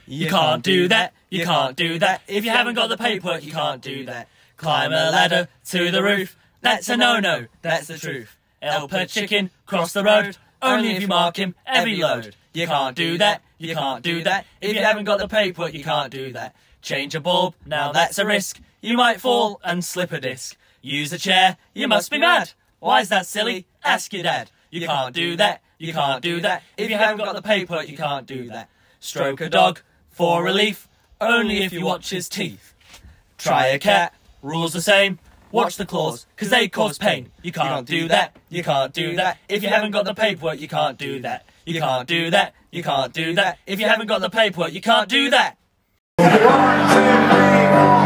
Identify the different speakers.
Speaker 1: You can't do that, you can't do that. If you haven't got the paperwork, you can't do that. Climb a ladder to the roof, that's a no-no, that's the truth. Help a chicken cross the road, only if you mark him every load. You can't do that, you can't do that. If you haven't got the paperwork, you can't do that. Change a bulb, now that's a risk. You might fall and slip a disc. Use a chair, you must be mad. Why's that silly? Ask your dad. You can't do that, you can't do that. If you haven't got the paperwork, you can't do that. Stroke a dog for relief, only if you watch his teeth. Try a cat, rules the same. Watch the claws, cause they cause pain. You can't do that, you can't do that. If you haven't got the paperwork, you can't do that. You can't do that, you can't do that. If you haven't got the paperwork, you can't do that. 1, 2, 3, 4.